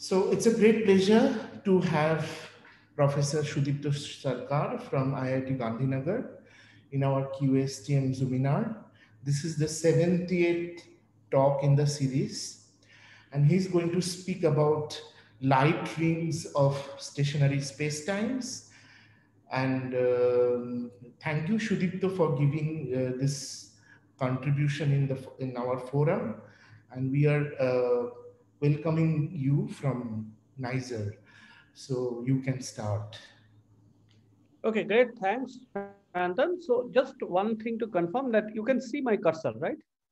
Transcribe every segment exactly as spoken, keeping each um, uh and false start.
So it's a great pleasure to have Professor Sudipto Sarkar from I I T Gandhinagar in our Q S T M Zoominar. This is the seventieth talk in the series, and he's going to speak about light rings of stationary spacetimes. And um, thank you, Sudipto, for giving uh, this contribution in the in our forum. And we are uh, welcoming you from Niger. So you can start. Okay, great. Thanks, Anton. So just one thing to confirm that you can see my cursor, right?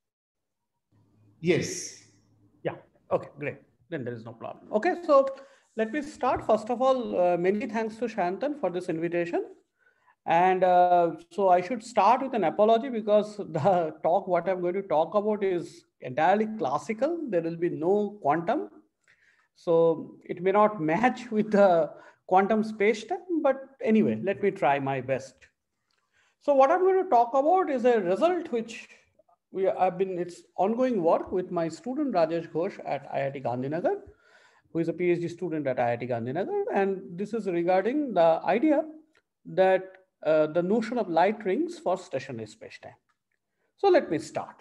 Yes. Yeah. Okay, great. Then there is no problem. Okay, so let me start. First of all, uh, many thanks to Shantan for this invitation. And uh, so I should start with an apology because the talk, what I'm going to talk about is entirely classical. There will be no quantum. So it may not match with the quantum space-time, but anyway, let me try my best. So what I'm going to talk about is a result which we have been, it's ongoing work with my student Rajesh Ghosh at I I T Gandhinagar, who is a PhD student at I I T Gandhinagar. And this is regarding the idea that uh, the notion of light rings for stationary spacetime. So let me start.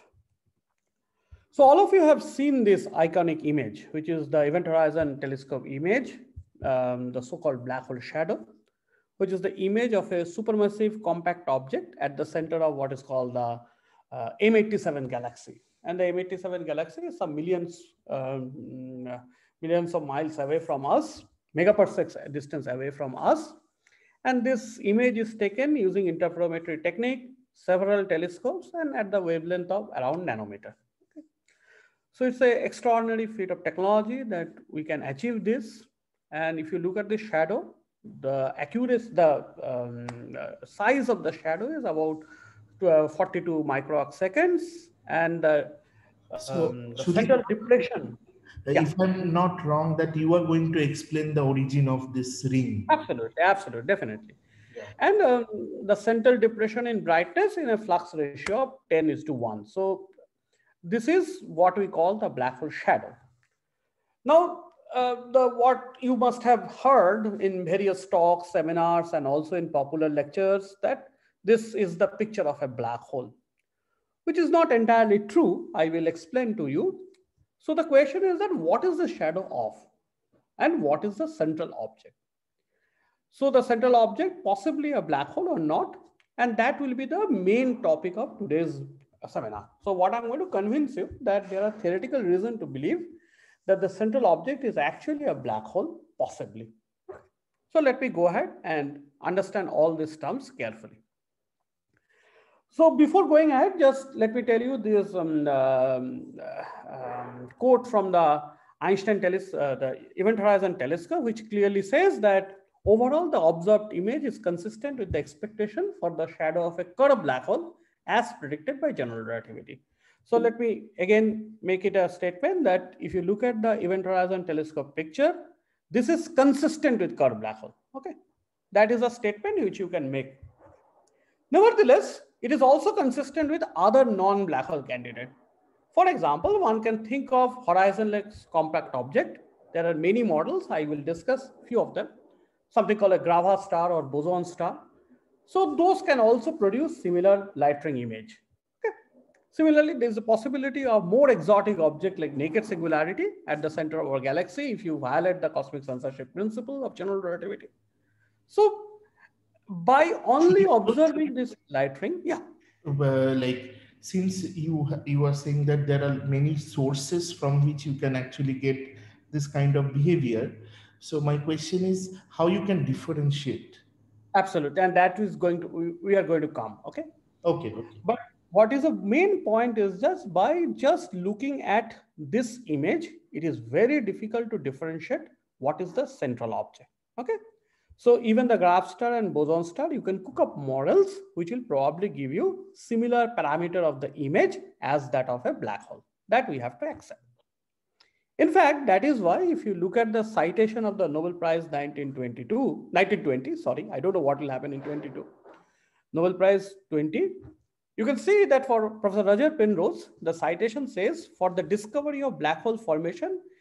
So all of you have seen this iconic image, which is the Event Horizon Telescope image, um, the so-called black hole shadow, which is the image of a supermassive compact object at the center of what is called the uh, M eighty-seven galaxy. And the M eighty-seven galaxy is some millions, um, uh, millions of miles away from us, megaparsec distance away from us. And this image is taken using interferometry technique, several telescopes, and at the wavelength of around nanometer. Okay. So it's an extraordinary feat of technology that we can achieve this. And if you look at the shadow, the accuracy, the um, uh, size of the shadow is about uh, forty-two microarc seconds, and the, So, um, the Sudip, central depression. Yeah, if I'm not wrong, that you are going to explain the origin of this ring. absolutely, absolutely, definitely. Yeah. And um, the central depression in brightness in a flux ratio of ten is to one. So this is what we call the black hole shadow. Now, uh, the what you must have heard in various talks, seminars, and also in popular lectures that this is the picture of a black hole, which is not entirely true. I will explain to you. So the question is that what is the shadow of, and what is the central object? So the central object, possibly a black hole or not, and that will be the main topic of today's seminar. So what I'm going to convince you that there are theoretical reasons to believe that the central object is actually a black hole, possibly. So let me go ahead and understand all these terms carefully. So before going ahead, just let me tell you this um, um, uh, um, quote from the Einstein teles uh, the Event Horizon Telescope, which clearly says that overall the observed image is consistent with the expectation for the shadow of a curved black hole as predicted by general relativity. So let me again make it a statement that if you look at the Event Horizon Telescope picture, this is consistent with curved black hole. Okay, that is a statement which you can make. Nevertheless, it is also consistent with other non-black hole candidates. For example, one can think of horizonless compact object. There are many models. I will discuss a few of them. Something called a Grava star or boson star. So those can also produce similar light ring image. Okay. Similarly, there is a possibility of more exotic object like naked singularity at the center of our galaxy if you violate the cosmic censorship principle of general relativity. So by only observing this light ring, yeah. Uh, like since you you are saying that there are many sources from which you can actually get this kind of behavior, so my question is how you can differentiate. Absolutely. And that is going to, we, we are going to come. Okay. Okay, okay. But what is the main point is just by just looking at this image, it is very difficult to differentiate what is the central object. Okay. So even the graph star and boson star, you can cook up models which will probably give you similar parameter of the image as that of a black hole. That we have to accept. In fact, that is why if you look at the citation of the Nobel Prize nineteen twenty-two, nineteen twenty, sorry, I don't know what will happen in twenty-two, Nobel Prize twenty, you can see that for Professor Roger Penrose, the citation says for the discovery of black hole formation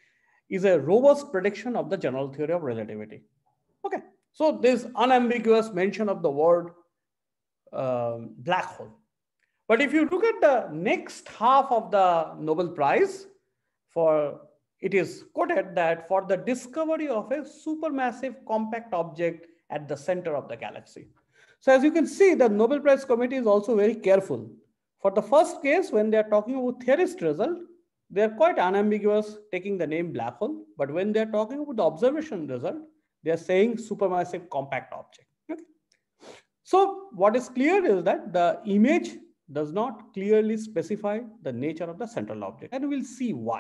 is a robust prediction of the general theory of relativity. Okay, so this unambiguous mention of the word um, black hole. But if you look at the next half of the Nobel Prize, for it is quoted that for the discovery of a supermassive compact object at the center of the galaxy. So as you can see, the Nobel Prize Committee is also very careful. For the first case, when they are talking about theorist result, they are quite unambiguous, taking the name black hole. But when they are talking about the observation result, they are saying supermassive compact object. Okay. So what is clear is that the image does not clearly specify the nature of the central object, and we'll see why.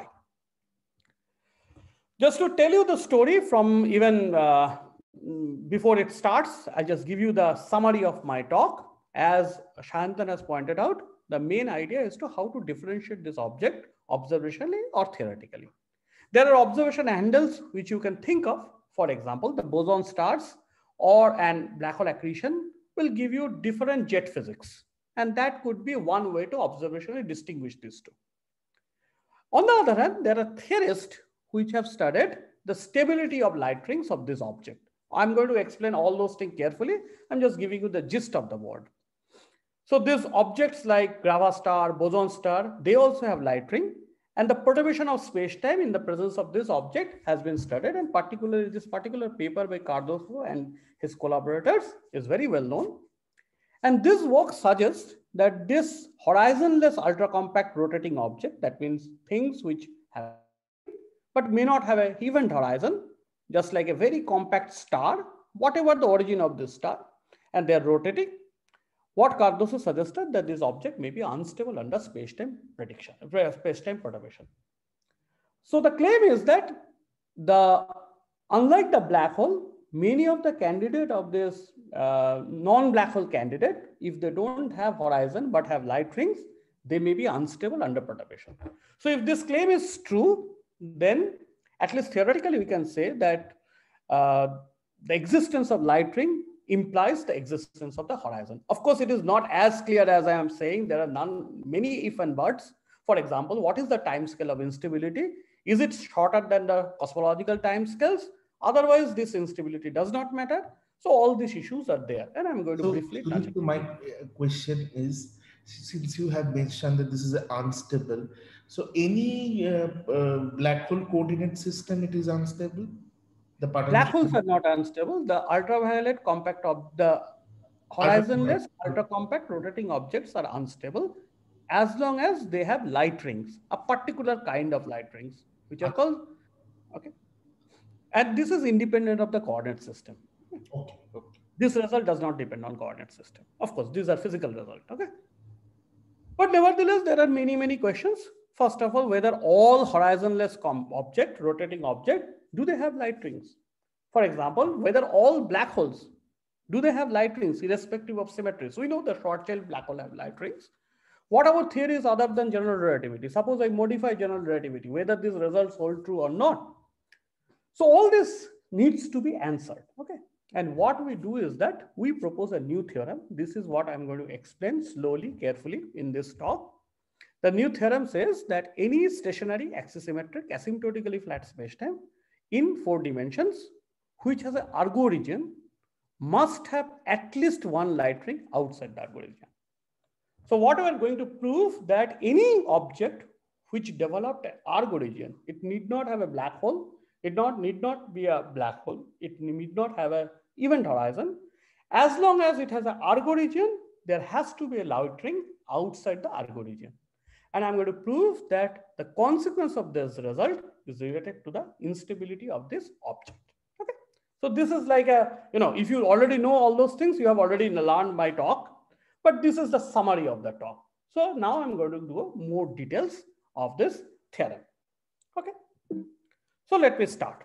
Just to tell you the story from even uh, before it starts, I'll just give you the summary of my talk. As Sayantan has pointed out, the main idea is to how to differentiate this object observationally or theoretically. There are observation handles which you can think of. For example, the boson stars or an black hole accretion will give you different jet physics. And that could be one way to observationally distinguish these two. On the other hand, there are theorists which have studied the stability of light rings of this object. I'm going to explain all those things carefully. I'm just giving you the gist of the word. So these objects like Grava star, boson star, they also have light ring. And the perturbation of space-time in the presence of this object has been studied. And particularly this particular paper by Cardoso and his collaborators is very well known. And this work suggests that this horizonless ultra-compact rotating object, that means things which have but may not have an event horizon, just like a very compact star, whatever the origin of this star, and they are rotating. What Cardoso suggested that this object may be unstable under space-time prediction, space-time perturbation. So the claim is that the unlike the black hole, many of the candidate of this uh, non-black hole candidate, if they don't have horizon but have light rings, they may be unstable under perturbation. So if this claim is true, then at least theoretically we can say that uh, the existence of light ring implies the existence of the horizon. Of course, it is not as clear as I am saying. There are none, many if and buts. For example, what is the time scale of instability? Is it shorter than the cosmological time scales? Otherwise, this instability does not matter. So all these issues are there, and I'm going to so, briefly so touch. My question is, since you have mentioned that this is unstable, so any uh, uh, black hole coordinate system, it is unstable? The black holes are not unstable. The ultraviolet compact of the horizonless ultra compact rotating objects are unstable as long as they have light rings, a particular kind of light rings, which are called, okay. And this is independent of the coordinate system. Okay. Okay. This result does not depend on coordinate system. Of course, these are physical results, okay. But nevertheless, there are many, many questions. First of all, whether all horizonless object, rotating object, do they have light rings? For example, whether all black holes, do they have light rings irrespective of symmetry? So we know the Schwarzschild black hole have light rings. What are theories other than general relativity? Suppose I modify general relativity, whether these results hold true or not. So all this needs to be answered, okay? And what we do is that we propose a new theorem. This is what I'm going to explain slowly, carefully in this talk. The new theorem says that any stationary axisymmetric asymptotically flat spacetime in four dimensions, which has an Argo region, must have at least one light ring outside the Argo region. So what we are going to prove that any object which developed an Argo region, it need not have a black hole, it not, need not be a black hole, it need not have an event horizon. As long as it has an Argo region, there has to be a light ring outside the Argo region. And I'm going to prove that the consequence of this result is related to the instability of this object. Okay. So this is like a, you know, if you already know all those things, you have already learned my talk, but this is the summary of the talk. So now I'm going to do more details of this theorem. Okay. So let me start.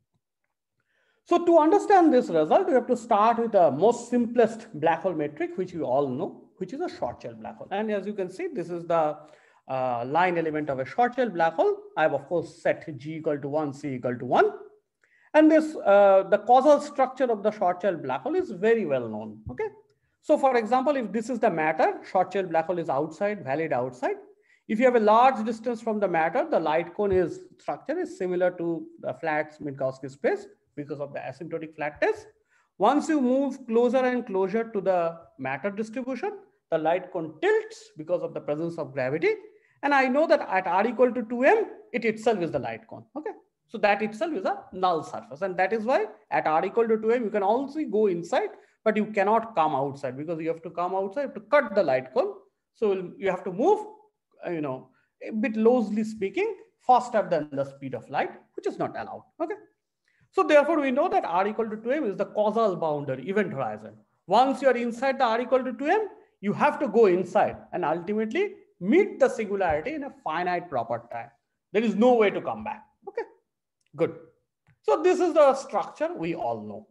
So to understand this result, we have to start with the most simplest black hole metric, which we all know, which is a Schwarzschild black hole. And as you can see, this is the uh, line element of a Schwarzschild black hole. I have, of course, set G equal to one, C equal to one. And this, uh, the causal structure of the Schwarzschild black hole is very well known. Okay. So for example, if this is the matter, Schwarzschild black hole is outside, valid outside. If you have a large distance from the matter, the light cone is structure is similar to the flat Minkowski space because of the asymptotic flatness. Once you move closer and closer to the matter distribution, the light cone tilts because of the presence of gravity. And I know that at r equal to two m, it itself is the light cone. Okay. So that itself is a null surface. And that is why at r equal to two m, you can also go inside, but you cannot come outside because you have to come outside to cut the light cone. So you have to move, you know, a bit loosely speaking, faster than the speed of light, which is not allowed. Okay. So therefore, we know that r equal to two m is the causal boundary, event horizon. Once you are inside the r equal to two m, you have to go inside and ultimately meet the singularity in a finite proper time. There is no way to come back. Okay, good. So this is the structure we all know.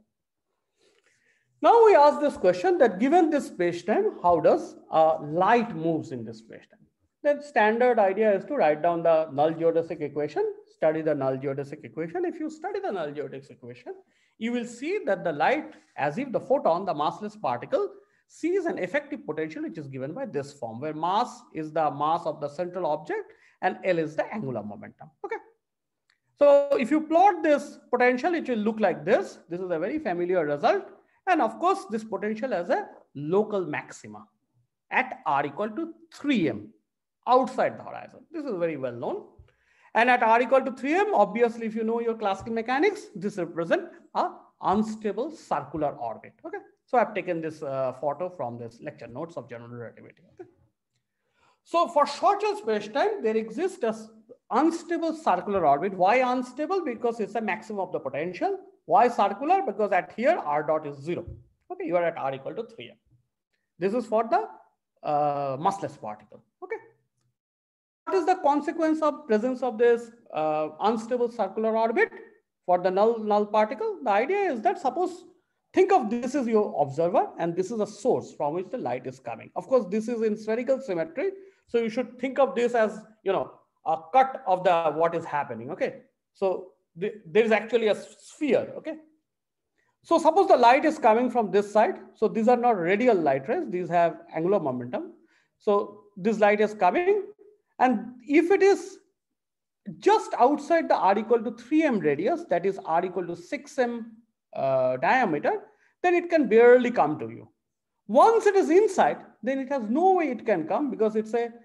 Now we ask this question that given this spacetime, how does uh, light moves in this spacetime? The standard idea is to write down the null geodesic equation, study the null geodesic equation. If you study the null geodesic equation, you will see that the light, as if the photon, the massless particle, sees an effective potential which is given by this form, where mass is the mass of the central object and L is the angular momentum. Okay. So if you plot this potential, it will look like this. This is a very familiar result. And of course, this potential has a local maxima at r equal to three m outside the horizon. This is very well known. And at r equal to three m, obviously, if you know your classical mechanics, this represents a unstable circular orbit. Okay. So I've taken this uh, photo from this lecture notes of general relativity. Okay. So for Schwarzschild spacetime, there exists an unstable circular orbit. Why unstable? Because it's a maximum of the potential. Why circular? Because at here r dot is zero. Okay, you are at r equal to three m. This is for the uh, massless particle. Okay. What is the consequence of presence of this uh, unstable circular orbit for the null null particle? The idea is that suppose think of this as your observer and this is a source from which the light is coming. Of course, this is in spherical symmetry. So you should think of this as, you know, a cut of the what is happening. Okay. So th there is actually a sphere. Okay. So suppose the light is coming from this side. So these are not radial light rays. These have angular momentum. So this light is coming. And if it is just outside the r equal to three m radius, that is r equal to six m uh, diameter, then it can barely come to you. Once it is inside, then it has no way it can come because it's a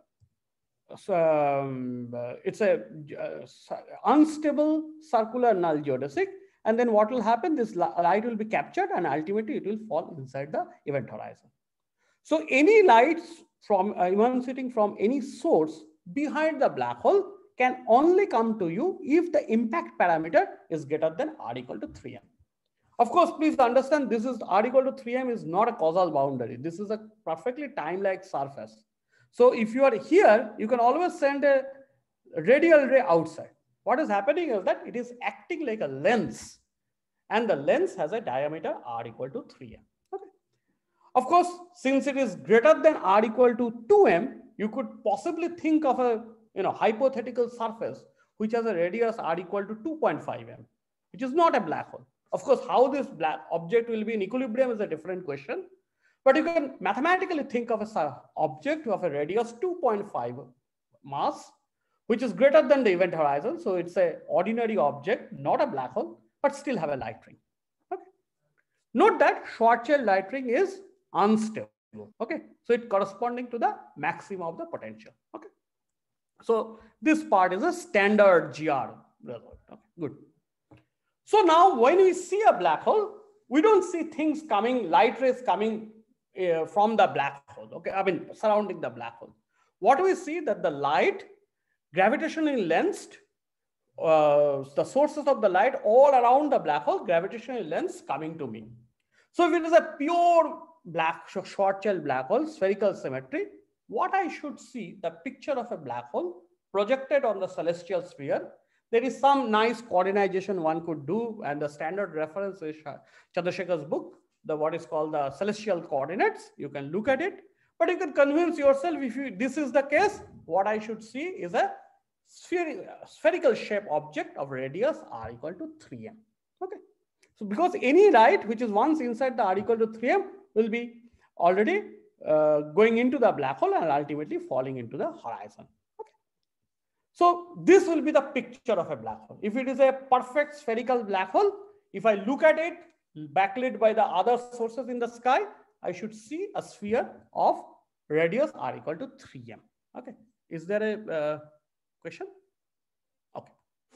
um, uh, it's a uh, unstable circular null geodesic. And then what will happen? This light will be captured and ultimately it will fall inside the event horizon. So any lights from uh, emanating from any source behind the black hole can only come to you if the impact parameter is greater than r equal to three m. Of course, please understand this is r equal to three m is not a causal boundary. This is a perfectly time-like surface. So if you are here, you can always send a radial ray outside. What is happening is that it is acting like a lens, and the lens has a diameter r equal to three m. Okay. Of course, since it is greater than r equal to two m, you could possibly think of a you know hypothetical surface which has a radius r equal to two point five m, which is not a black hole. Of course, how this black object will be in equilibrium is a different question. But you can mathematically think of an object of a radius two point five mass, which is greater than the event horizon. So it's an ordinary object, not a black hole, but still have a light ring. Okay. Note that Schwarzschild light ring is unstable. Okay. So it's corresponding to the maximum of the potential. Okay. So this part is a standard G R result. Okay. Good. So now when we see a black hole, we don't see things coming, light rays coming uh, from the black hole. Okay. I mean, surrounding the black hole. What we see that the light gravitationally lensed, uh, the sources of the light all around the black hole, gravitationally lensed coming to me. So if it is a pure black Schwarzschild black hole, spherical symmetry, what I should see, the picture of a black hole projected on the celestial sphere. There is some nice coordination one could do, and the standard reference is Chandrasekhar's book, the what is called the celestial coordinates. You can look at it, but you can convince yourself if you, this is the case, what I should see is a spherical, spherical shape object of radius r equal to three m. Okay. So because any light which is once inside the r equal to three m will be already uh, going into the black hole and ultimately falling into the horizon. Okay. So this will be the picture of a black hole. If it is a perfect spherical black hole, if I look at it backlit by the other sources in the sky, I should see a sphere of radius r equal to three m. Okay. Is there a uh, question? Okay.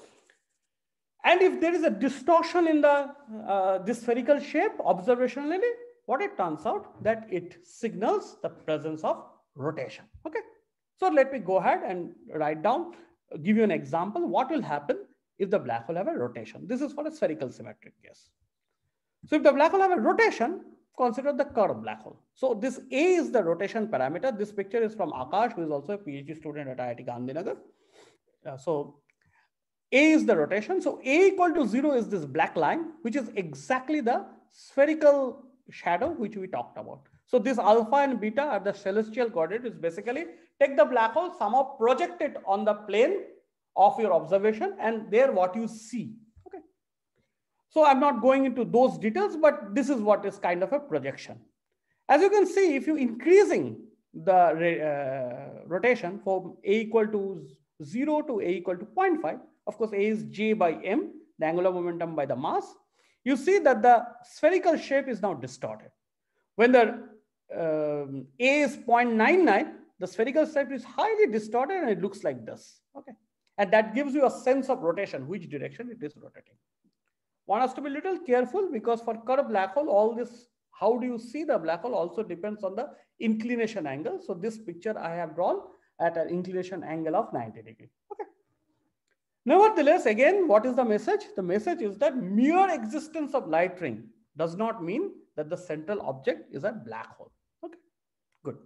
And if there is a distortion in the uh, this spherical shape observationally, what it turns out that it signals the presence of rotation. Okay. So let me go ahead and write down, give you an example. What will happen if the black hole have a rotation? This is for a spherical symmetric case. So if the black hole have a rotation, consider the curved black hole. So this A is the rotation parameter. This picture is from Akash, who is also a PhD student at I I T Gandhinagar. Uh, so A is the rotation. So A equal to zero is this black line, which is exactly the spherical shadow which we talked about. So this alpha and beta are the celestial coordinate. Is basically take the black hole, somehow project it on the plane of your observation, and there what you see. Okay. So I'm not going into those details, but this is what is kind of a projection. As you can see, if you increasing the uh, rotation from A equal to zero to A equal to zero point five, of course, A is J by M, the angular momentum by the mass, you see that the spherical shape is now distorted. When the um, A is zero point nine nine, the spherical shape is highly distorted and it looks like this. Okay. And that gives you a sense of rotation, which direction it is rotating. One has to be a little careful because for curved black hole, all this, how do you see the black hole also depends on the inclination angle. So this picture I have drawn at an inclination angle of ninety degree. Okay. Nevertheless, again, what is the message? The message is that mere existence of light ring does not mean that the central object is a black hole. Okay, good.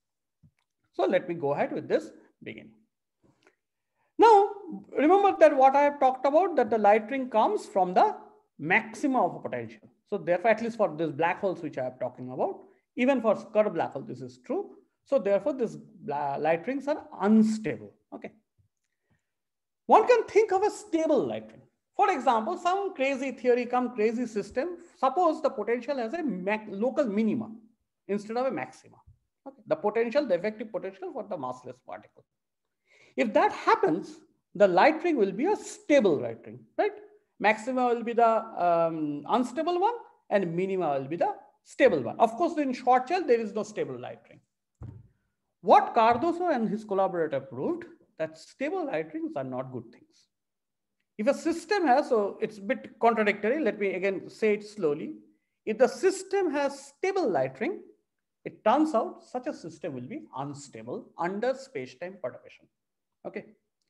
So let me go ahead with this beginning. Now, remember that what I have talked about, that the light ring comes from the maxima of a potential. So therefore, at least for these black holes which I am talking about, even for curved black hole, this is true. So therefore, these light rings are unstable. Okay. One can think of a stable light ring. For example, some crazy theory, come crazy system, suppose the potential has a local minima instead of a maxima. Okay. The potential, the effective potential for the massless particle. If that happens, the light ring will be a stable light ring, right? Maxima will be the um, unstable one and minima will be the stable one. Of course, in Schwarzschild, there is no stable light ring. What Cardoso and his collaborator proved, that stable light rings are not good things. If a system has, so it's a bit contradictory, let me again say it slowly. If the system has stable light ring, it turns out such a system will be unstable under space-time perturbation. Okay.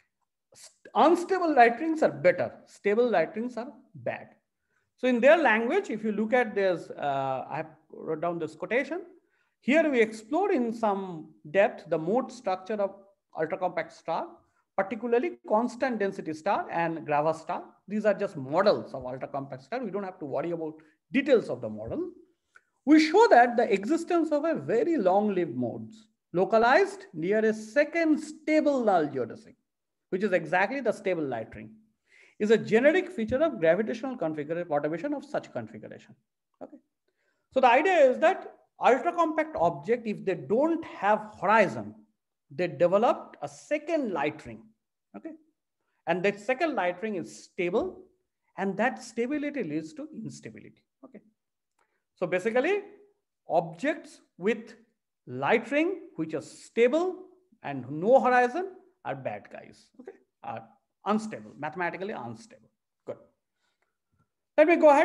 Unstable light rings are better. Stable light rings are bad. So in their language, if you look at this, uh, I wrote down this quotation. Here we explore in some depth the mode structure of ultra-compact star, particularly constant density star and Grava star. These are just models of ultra-compact star. We don't have to worry about details of the model. We show that the existence of a very long-lived modes localized near a second stable null geodesic, which is exactly the stable light ring, is a generic feature of gravitational configuration perturbation of such configuration. Okay. So the idea is that ultra-compact object, if they don't have horizon, they developed a second light ring. Okay. And that second light ring is stable, and that stability leads to instability. Okay. So basically, objects with light ring which are stable and no horizon are bad guys. Okay, are unstable, mathematically unstable. Good. Let me go ahead.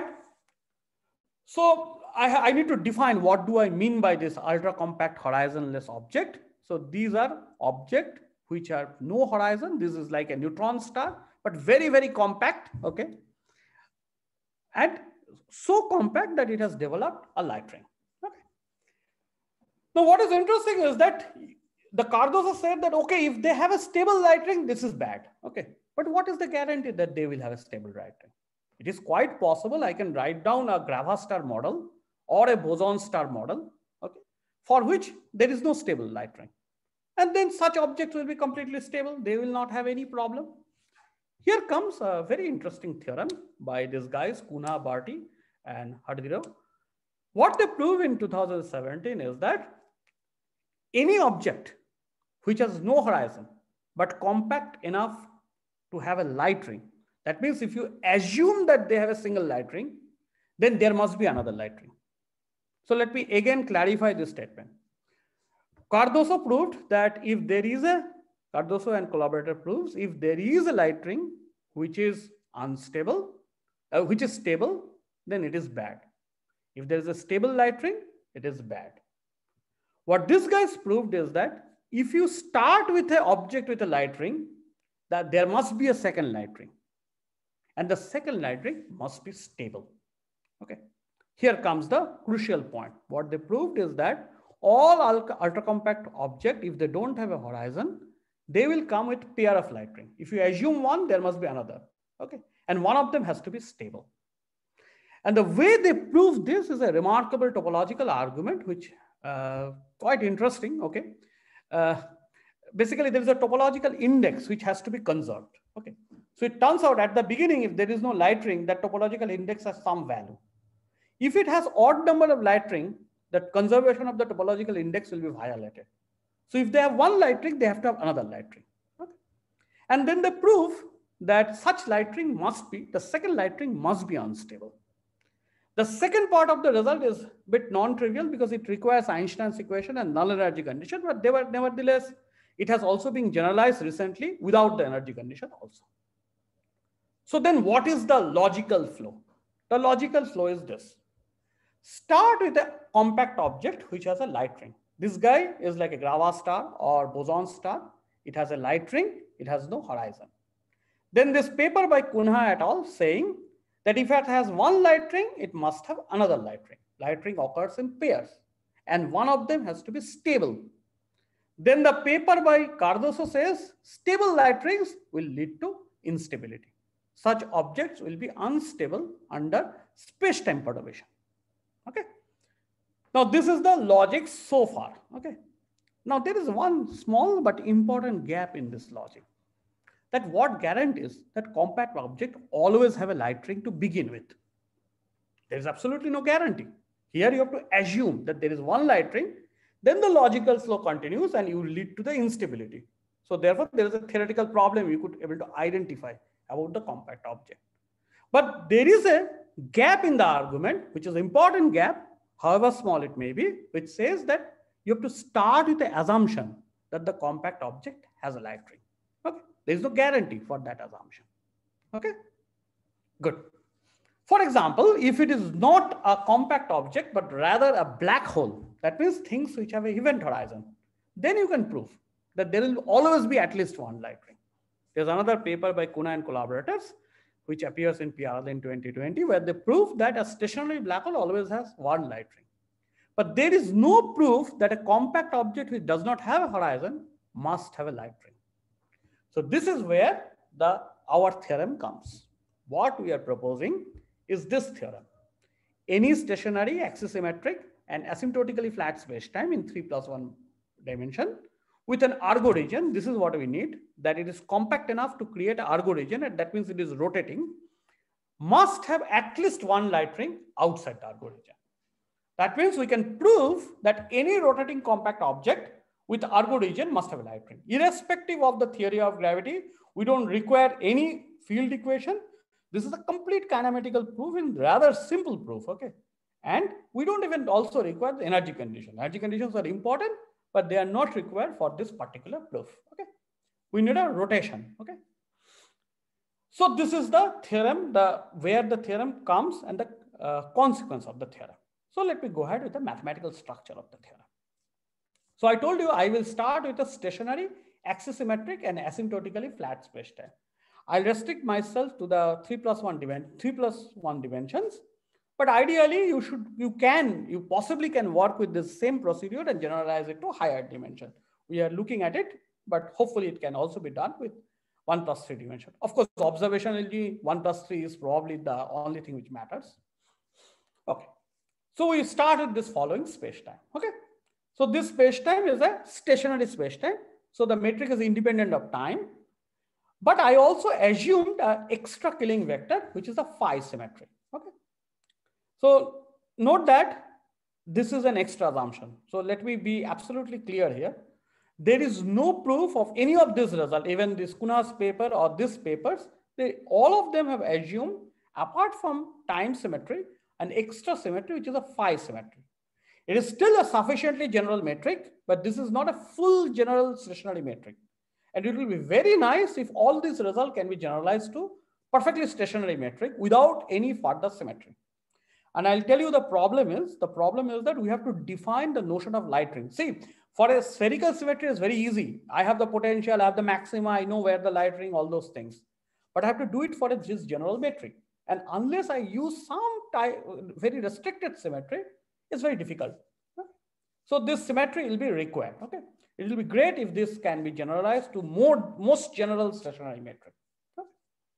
So I, I need to define what do I mean by this ultra compact horizonless object. So these are objects which are no horizon. This is like a neutron star, but very, very compact. Okay. And so compact that it has developed a light ring. Okay. Now, what is interesting is that the Cardoso said that, okay, if they have a stable light ring, this is bad. Okay. But what is the guarantee that they will have a stable light ring? It is quite possible I can write down a Grava star model or a boson star model, okay, for which there is no stable light ring. And then such objects will be completely stable. They will not have any problem. Here comes a very interesting theorem by these guys, Kuna, Barty, and Hardirav. What they prove in two thousand seventeen is that any object which has no horizon, but compact enough to have a light ring. That means if you assume that they have a single light ring, then there must be another light ring. So let me again clarify this statement. Cardoso proved that if there is a, Cardoso and collaborator proves, if there is a light ring which is unstable, uh, which is stable, then it is bad. If there is a stable light ring, it is bad. What these guys proved is that if you start with an object with a light ring, that there must be a second light ring. And the second light ring must be stable. Okay. Here comes the crucial point. What they proved is that all ultra compact objects, if they don't have a horizon, they will come with pair of light ring. If you assume one, there must be another. Okay. And one of them has to be stable. And the way they prove this is a remarkable topological argument, which uh, quite interesting. Okay. Uh, basically, there is a topological index which has to be conserved. Okay. So it turns out at the beginning, if there is no light ring, that topological index has some value. If it has odd number of light ring, the conservation of the topological index will be violated. So if they have one light ring, they have to have another light ring. Okay. And then they prove that such light ring must be, the second light ring must be unstable. The second part of the result is a bit non-trivial because it requires Einstein's equation and null energy condition, but they were, nevertheless, it has also been generalized recently without the energy condition also. So then what is the logical flow? The logical flow is this. Start with a compact object which has a light ring. This guy is like a Grava star or boson star. It has a light ring. It has no horizon. Then this paper by Kunha et al. Saying that if it has one light ring, it must have another light ring. Light ring occurs in pairs, and one of them has to be stable. Then the paper by Cardoso says stable light rings will lead to instability. Such objects will be unstable under space-time perturbation. Okay. Now this is the logic so far. Okay. Now there is one small but important gap in this logic. That what guarantees that compact object always have a light ring to begin with? There is absolutely no guarantee. Here you have to assume that there is one light ring, then the logical flow continues and you will lead to the instability. So therefore there is a theoretical problem you could be able to identify about the compact object. But there is a gap in the argument, which is an important gap, however small it may be, which says that you have to start with the assumption that the compact object has a light ring. Okay. There is no guarantee for that assumption. Okay. Good. For example, if it is not a compact object, but rather a black hole, that means things which have an event horizon, then you can prove that there will always be at least one light ring. There's another paper by Kunha and collaborators, which appears in P R L in twenty twenty, where they prove that a stationary black hole always has one light ring. But there is no proof that a compact object which does not have a horizon must have a light ring. So this is where the our theorem comes. What we are proposing is this theorem. Any stationary, axisymmetric, and asymptotically flat spacetime in three plus one dimension with an Argo region, this is what we need, that it is compact enough to create an Argo region, and that means it is rotating, must have at least one light ring outside the Argo region. That means we can prove that any rotating compact object with Argo region must have a light ring. Irrespective of the theory of gravity, we don't require any field equation. This is a complete kinematical proof in rather simple proof, okay? And we don't even also require the energy condition. Energy conditions are important, but they are not required for this particular proof, okay? We need a rotation, okay? So this is the theorem, the where the theorem comes and the uh, consequence of the theorem. So let me go ahead with the mathematical structure of the theorem. So I told you I will start with a stationary, axisymmetric, and asymptotically flat spacetime. I'll restrict myself to the three plus one dimension, three plus one dimensions. But ideally, you should, you can, you possibly can work with this same procedure and generalize it to higher dimension. We are looking at it, but hopefully it can also be done with one plus three dimension. Of course, observationally, one plus three is probably the only thing which matters. Okay. So we started this following spacetime. Okay. So this spacetime is a stationary spacetime. So the metric is independent of time. But I also assumed an extra killing vector, which is a phi symmetry. Okay. So note that this is an extra assumption. So let me be absolutely clear here. There is no proof of any of this result, even this Kuna's paper or this papers. They, all of them have assumed, apart from time symmetry, an extra symmetry, which is a phi symmetry. It is still a sufficiently general metric, but this is not a full general stationary metric. And it will be very nice if all these results can be generalized to perfectly stationary metric without any further symmetry. And I'll tell you the problem is, the problem is that we have to define the notion of light ring. See, for a spherical symmetry is very easy. I have the potential, I have the maxima, I know where the light ring, all those things. But I have to do it for a this general metric. And unless I use some type, very restricted symmetry, it's very difficult. So this symmetry will be required. Okay, it will be great if this can be generalized to more most general stationary metric. Okay.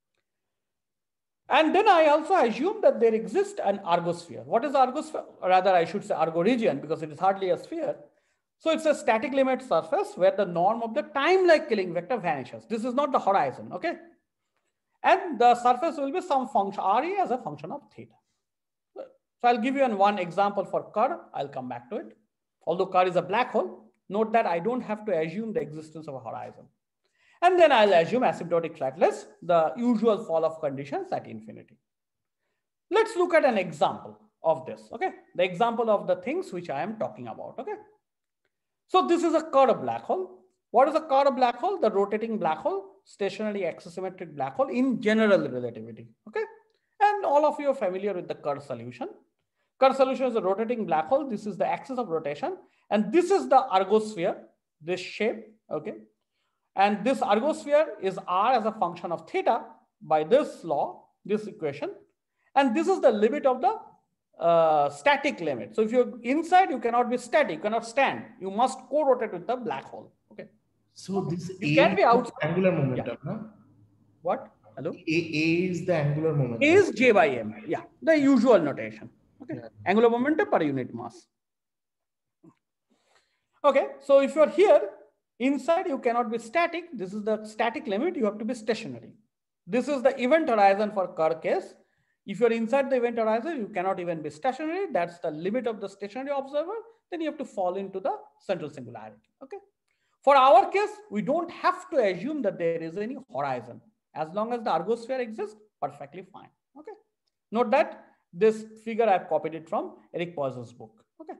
And then I also assume that there exists an ergosphere. What is ergosphere? Or rather, I should say ergo region, because it is hardly a sphere. So it's a static limit surface where the norm of the time-like Killing vector vanishes. This is not the horizon. Okay, and the surface will be some function Re as a function of theta. So I'll give you an one example for Kerr. I'll come back to it. Although Kerr is a black hole, note that I don't have to assume the existence of a horizon. And then I'll assume asymptotic flatless, the usual fall off conditions at infinity. Let's look at an example of this. Okay, the example of the things which I am talking about. Okay, so this is a Kerr black hole. What is a Kerr black hole? The rotating black hole, stationary axisymmetric black hole in general relativity. Okay, and all of you are familiar with the Kerr solution. Kerr solution is a rotating black hole. This is the axis of rotation. And this is the ergosphere, this shape. Okay. And this ergosphere is R as a function of theta by this law, this equation. And this is the limit of the uh, static limit. So if you're inside, you cannot be static, you cannot stand. You must co-rotate with the black hole. Okay. So this you can be outside. Angular momentum. Yeah. Huh? What? Hello? A, A is the angular momentum. A is J by M. Yeah. The usual notation. Okay. Yeah. Angular momentum per unit mass. Okay. So if you're here, inside you cannot be static. This is the static limit. You have to be stationary. This is the event horizon for Kerr case. If you're inside the event horizon, you cannot even be stationary. That's the limit of the stationary observer. Then you have to fall into the central singularity. Okay. For our case, we don't have to assume that there is any horizon. As long as the ergosphere exists, perfectly fine. Okay. Note that this figure I've copied it from Eric Poiseuille's book. Okay.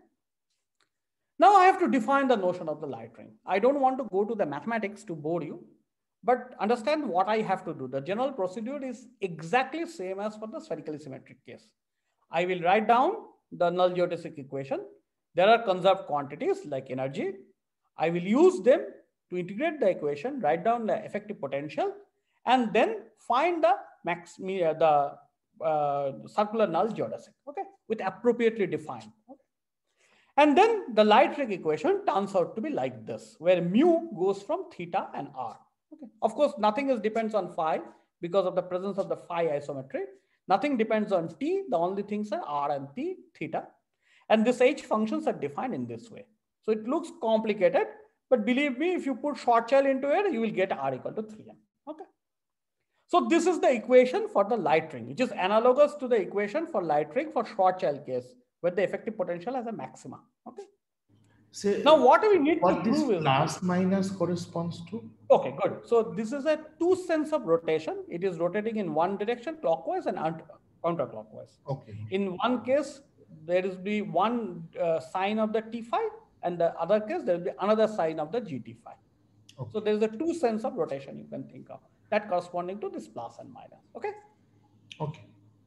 Now I have to define the notion of the light ring. I don't want to go to the mathematics to bore you, but understand what I have to do. The general procedure is exactly same as for the spherically symmetric case. I will write down the null geodesic equation. There are conserved quantities like energy. I will use them to integrate the equation, write down the effective potential, and then find the max the uh, circular null geodesic. Okay, with appropriately defined. Okay. And then the light ring equation turns out to be like this, where mu goes from theta and r. Okay. Of course, nothing is depends on phi because of the presence of the phi isometry. Nothing depends on t. The only things are r and t, theta. And these h functions are defined in this way. So it looks complicated, but believe me, if you put Schwarzschild into it, you will get r equal to three m. Okay. So this is the equation for the light ring, which is analogous to the equation for light ring for Schwarzschild case, where the effective potential has a maxima. Okay. So now what do we need what to this prove is plus minus corresponds to? Okay, good. So this is a two sense of rotation. It is rotating in one direction clockwise and counterclockwise. Okay. In one case, there is be one uh, sign of the T phi, and the other case there will be another sign of the G T phi. Okay. So there is a two sense of rotation you can think of that corresponding to this plus and minus. Okay. Okay.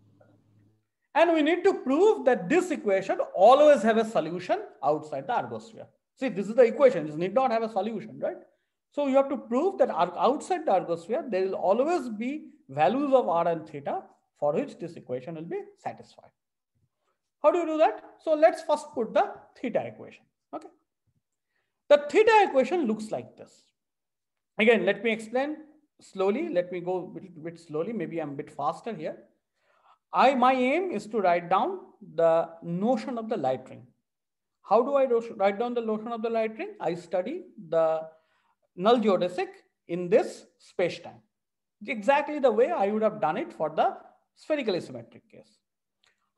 And we need to prove that this equation always have a solution outside the ergosphere. See, this is the equation. This need not have a solution, right? So you have to prove that outside the ergosphere, there will always be values of r and theta for which this equation will be satisfied. How do you do that? So let's first put the theta equation. Okay. The theta equation looks like this. Again, let me explain slowly. Let me go a bit, bit slowly. Maybe I'm a bit faster here. I, my aim is to write down the notion of the light ring. How do I write down the notion of the light ring? I study the null geodesic in this space-time. Exactly the way I would have done it for the spherically symmetric case.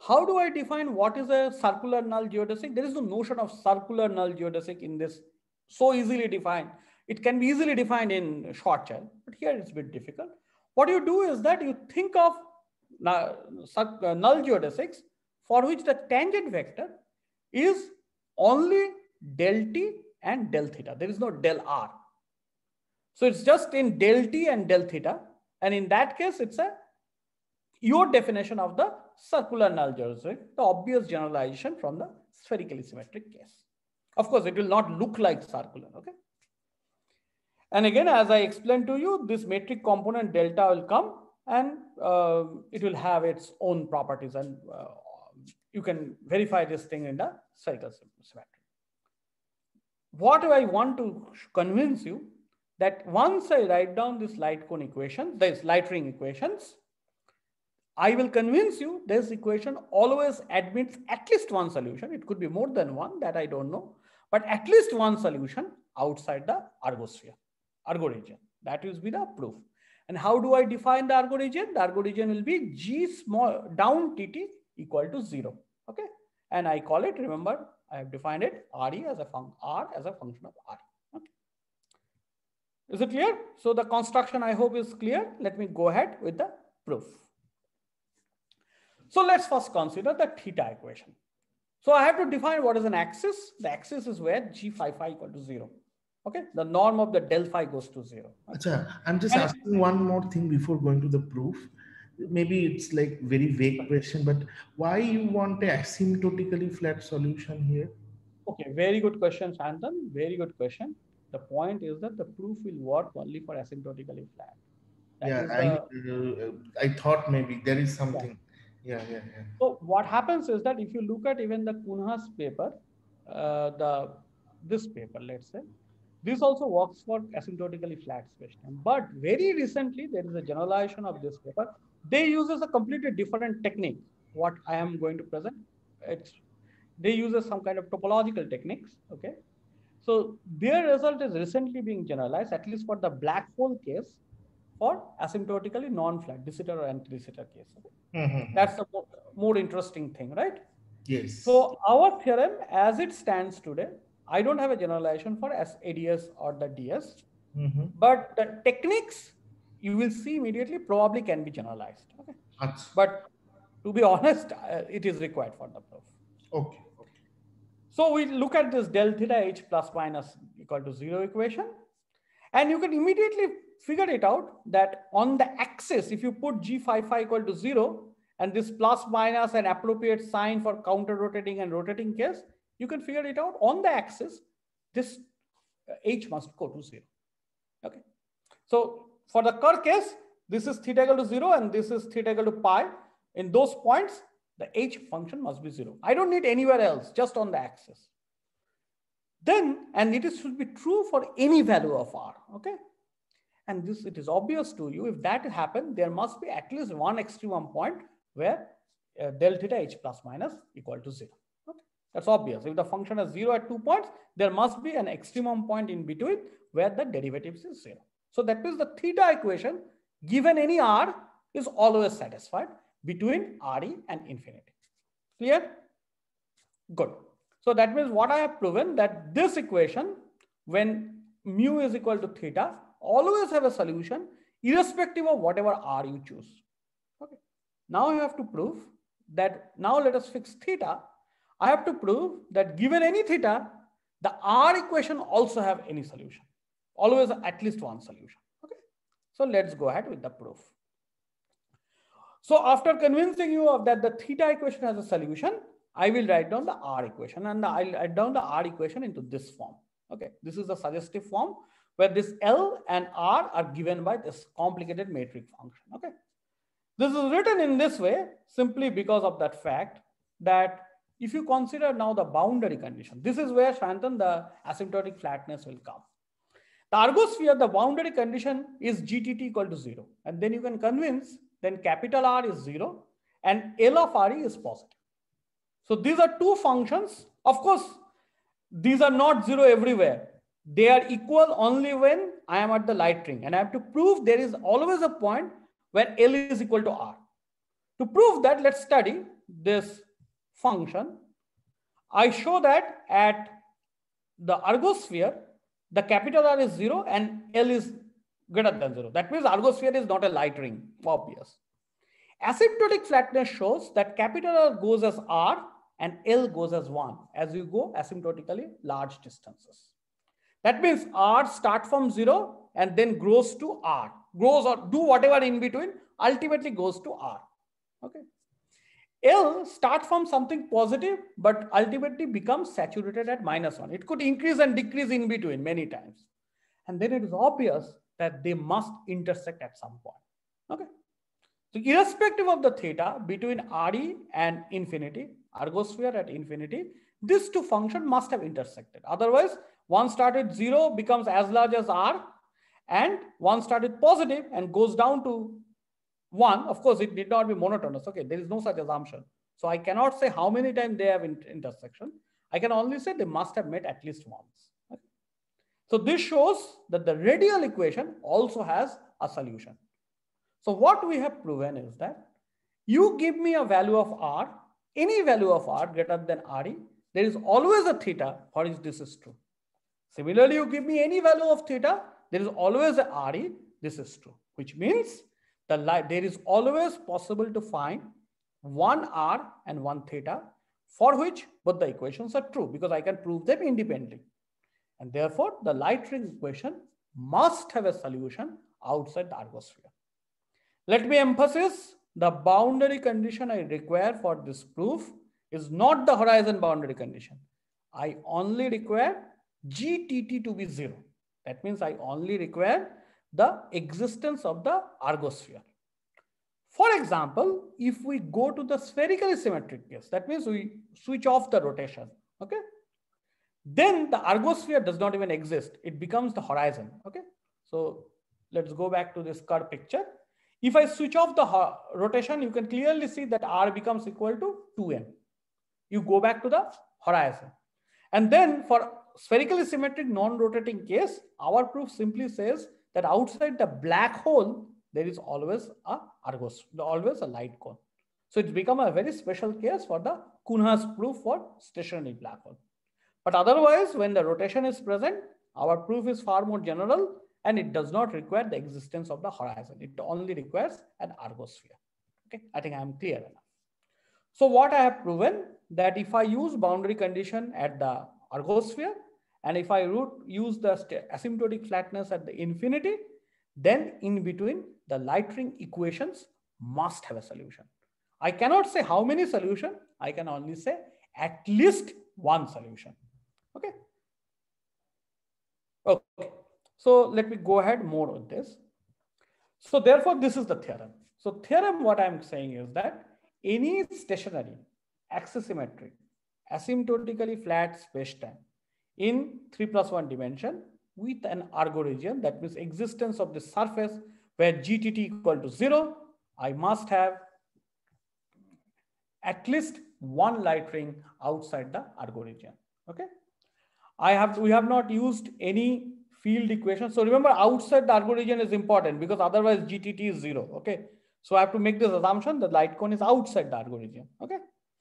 how do I define what is a circular null geodesic? There is no notion of circular null geodesic in this so easily defined. It can be easily defined in Schwarzschild, but here it's a bit difficult. What you do is that you think of null geodesics for which the tangent vector is only del t and del theta. There is no del r. So it's just in del t and del theta. And in that case, it's a your definition of the circular null geodesic, the obvious generalization from the spherically symmetric case. Of course, it will not look like circular, okay? And again, as I explained to you, this metric component delta will come and uh, it will have its own properties, and uh, you can verify this thing in the spherical symmetry. What do I want to convince you that once I write down this light cone equation, these light ring equations, I will convince you this equation always admits at least one solution. It could be more than one, that I don't know, but at least one solution outside the ergosphere, ergo region. That will be the proof. And how do I define the ergo region? The ergo region will be G small down T T equal to zero. Okay. And I call it, remember, I have defined it Re as a function, R as a function of Re. Okay. Is it clear? So the construction, I hope, is clear. Let me go ahead with the proof. So let's first consider the theta equation. So I have to define what is an axis. The axis is where G phi phi equal to zero. Okay, the norm of the del phi goes to zero. Achha, I'm just and asking one more thing before going to the proof. Maybe it's like very vague question, but why you want an asymptotically flat solution here? Okay, very good question, Shantan. Very good question. The point is that the proof will work only for asymptotically flat. That yeah, I uh, I thought maybe there is something. Yeah. Yeah, yeah, yeah. So what happens is that if you look at even the Cunha's paper, uh, the this paper, let's say, this also works for asymptotically flat spacetime. But very recently, there is a generalization of this paper. They uses a completely different technique. What I am going to present, it's they uses some kind of topological techniques. Okay, so their result is recently being generalized, at least for the black hole case, for asymptotically non-flat de Sitter or anti-de Sitter case. Okay? Mm-hmm. That's the more, more interesting thing, right? Yes. So our theorem, as it stands today, I don't have a generalization for A D S or the D S, mm-hmm. but the techniques you will see immediately probably can be generalized. Okay. That's... But to be honest, uh, it is required for the proof. Okay. Okay. So we look at this del theta H plus minus equal to zero equation, and you can immediately figure it out that on the axis, if you put G phi phi equal to zero and this plus minus an appropriate sign for counter rotating and rotating case, you can figure it out on the axis, this H must go to zero. Okay. So for the Kerr case, this is theta equal to zero and this is theta equal to pi. In those points, the H function must be zero. I don't need anywhere else, just on the axis. Then, and it is, should be true for any value of R. Okay. And this, it is obvious to you, if that happens, there must be at least one extremum point where uh, del theta H plus minus equal to zero. Okay. That's obvious. If the function is zero at two points, there must be an extremum point in between where the derivatives is zero. So that means the theta equation, given any R, is always satisfied between Re and infinity. Clear? Good. So that means what I have proven, that this equation, when mu is equal to theta, always have a solution irrespective of whatever R you choose. Okay. Now I have to prove that, now let us fix theta. I have to prove that given any theta, the R equation also have any solution. Always at least one solution. Okay. So let's go ahead with the proof. So after convincing you of that the theta equation has a solution, I will write down the R equation, and I'll write down the R equation into this form. Okay. This is the suggestive form where this L and R are given by this complicated metric function. Okay. This is written in this way simply because of that fact that if you consider now the boundary condition, this is where, Shantan, the asymptotic flatness will come. The ergosphere, the boundary condition is G T T equal to zero. And then you can convince then capital R is zero and L of Re is positive. So these are two functions. Of course, these are not zero everywhere. They are equal only when I am at the light ring. And I have to prove there is always a point where L is equal to R. To prove that, let's study this function, I show that at the ergosphere, the capital R is zero and L is greater than zero. That means ergosphere is not a light ring, obvious. Asymptotic flatness shows that capital R goes as R and L goes as one as you go asymptotically large distances. That means R starts from zero and then grows to R, grows or do whatever in between, ultimately goes to R. Okay. L starts from something positive, but ultimately becomes saturated at minus one. It could increase and decrease in between many times. And then it is obvious that they must intersect at some point. Okay. So irrespective of the theta between Re and infinity, ergosphere at infinity, these two functions must have intersected. Otherwise, one started zero becomes as large as R, and one started positive and goes down to one. Of course, it need not be monotonous. Okay, there is no such assumption. So I cannot say how many times they have intersection. I can only say they must have met at least once. Okay? So this shows that the radial equation also has a solution. So what we have proven is that you give me a value of R, any value of R greater than Re, there is always a theta for which this is true. Similarly, you give me any value of theta, there is always a Re, this is true, which means the light, there is always possible to find one R and one theta for which both the equations are true because I can prove them independently. And therefore, the light ring equation must have a solution outside the ergosphere. Let me emphasize the boundary condition I require for this proof is not the horizon boundary condition. I only require G T T to be zero. That means I only require the existence of the ergosphere. For example, if we go to the spherically symmetric case, that means we switch off the rotation, okay? Then the ergosphere does not even exist. It becomes the horizon, okay? So let's go back to this curve picture. If I switch off the rotation, you can clearly see that R becomes equal to two n. You go back to the horizon. And then for spherically symmetric non-rotating case, our proof simply says that outside the black hole, there is always a ergosphere, always a light cone. So it's become a very special case for the Cunha's proof for stationary black hole. But otherwise, when the rotation is present, our proof is far more general and it does not require the existence of the horizon. It only requires an ergosphere. Okay, I think I am clear enough. So what I have proven that if I use boundary condition at the ergosphere and if I use the asymptotic flatness at the infinity, then in between the light ring equations must have a solution. I cannot say how many solutions, I can only say at least one solution. Okay. Okay. So let me go ahead more with this. So therefore, this is the theorem. So theorem, what I'm saying is that any stationary, axisymmetric, asymptotically flat spacetime in three plus one dimension with an ergo region, that means existence of the surface where G T T equal to zero, I must have at least one light ring outside the ergo region. Okay. I have, we have not used any field equation. So remember, outside the ergo region is important because otherwise G T T is zero. Okay. So I have to make this assumption that light cone is outside the ergo region. Okay.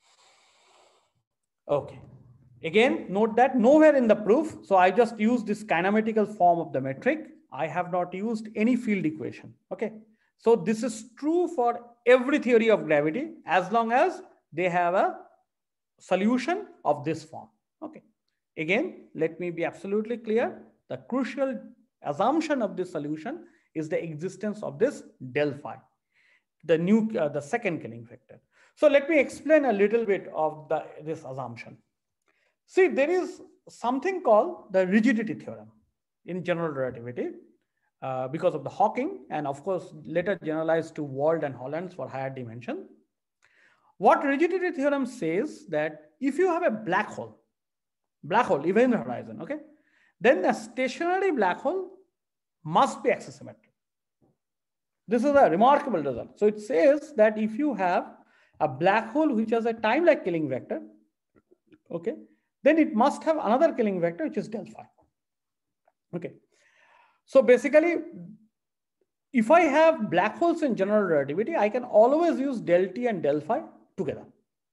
Okay. Again, note that nowhere in the proof. So I just use this kinematical form of the metric. I have not used any field equation. Okay. So this is true for every theory of gravity as long as they have a solution of this form. Okay. Again, let me be absolutely clear. The crucial assumption of this solution is the existence of this del phi, the new, uh, the second Killing vector. So let me explain a little bit of the, this assumption. See, there is something called the rigidity theorem in general relativity uh, because of the Hawking and of course later generalized to Wald and Hollands for higher dimension. What rigidity theorem says that if you have a black hole, black hole even in the horizon, okay, then the stationary black hole must be axisymmetric. This is a remarkable result. So it says that if you have a black hole which has a time-like Killing vector, okay, then it must have another Killing vector which is del phi. Okay. So basically, if I have black holes in general relativity, I can always use del T and del phi together.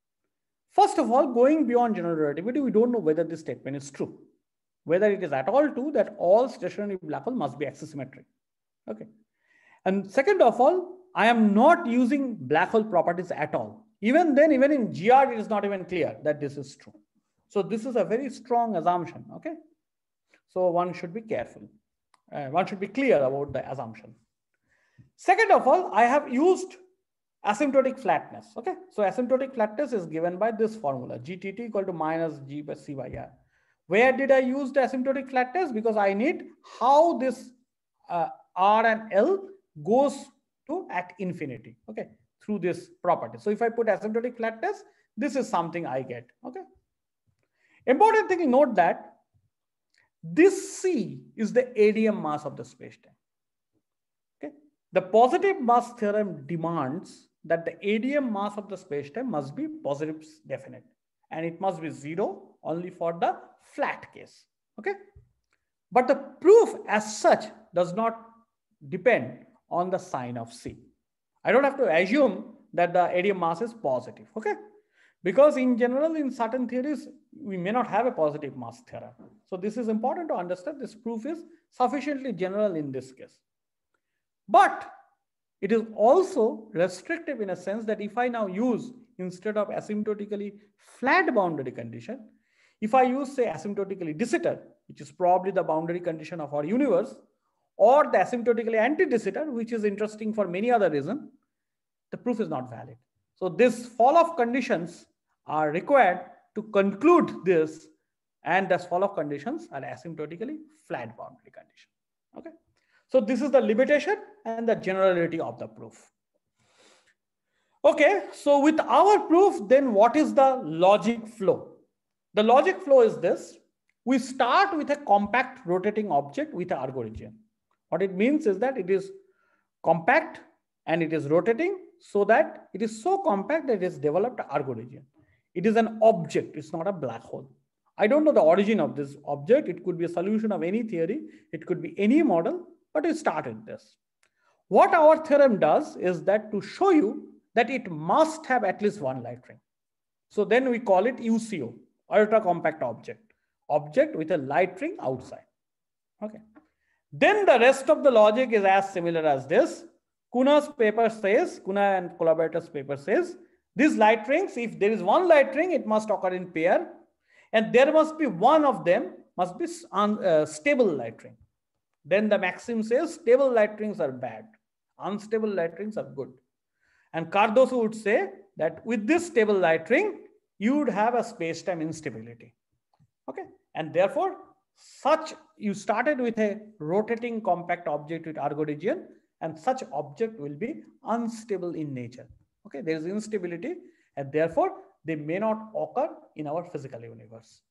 First of all, going beyond general relativity, we don't know whether this statement is true. Whether it is at all true that all stationary black holes must be axisymmetric. Okay. And second of all, I am not using black hole properties at all. Even then, even in G R, it is not even clear that this is true. So this is a very strong assumption. Okay. So one should be careful. Uh, one should be clear about the assumption. Second of all, I have used asymptotic flatness. Okay. So asymptotic flatness is given by this formula, G T T equal to minus G by C by R. Where did I use the asymptotic flatness? Because I need how this uh, R and L goes to at infinity, okay, through this property. So if I put asymptotic flatness, this is something I get, okay. Important thing to note that this C is the A D M mass of the spacetime, okay. The positive mass theorem demands that the A D M mass of the spacetime must be positive definite, and it must be zero only for the flat case, okay. But the proof as such does not depend on the sign of C. I don't have to assume that the A D M mass is positive, okay? Because in general, in certain theories, we may not have a positive mass theorem. So this is important to understand. This proof is sufficiently general in this case. But it is also restrictive in a sense that if I now use, instead of asymptotically flat boundary condition, if I use, say, asymptotically de Sitter, which is probably the boundary condition of our universe, or the asymptotically anti-de Sitter, which is interesting for many other reasons, the proof is not valid. So this fall of conditions are required to conclude this, and the fall of conditions are asymptotically flat boundary condition. Okay. So this is the limitation and the generality of the proof. Okay, so with our proof, then what is the logic flow? The logic flow is this. We start with a compact rotating object with an ergo region. What it means is that it is compact and it is rotating so that it is so compact that it has developed an ergo region. It is an object, it's not a black hole. I don't know the origin of this object. It could be a solution of any theory. It could be any model, but it started this. What our theorem does is that to show you that it must have at least one light ring. So then we call it U C O, ultra compact object, object with a light ring outside. Okay. Then the rest of the logic is as similar as this. Kuna's paper says, Kuna and collaborators' paper says, these light rings, if there is one light ring, it must occur in pair, and there must be one of them must be un, uh, stable light ring. Then the maxim says stable light rings are bad, unstable light rings are good. And Cardoso would say that with this stable light ring, you would have a space-time instability. Okay, and therefore, such you started with a rotating compact object with ergo region, and such object will be unstable in nature. Okay, there is instability, and therefore they may not occur in our physical universe.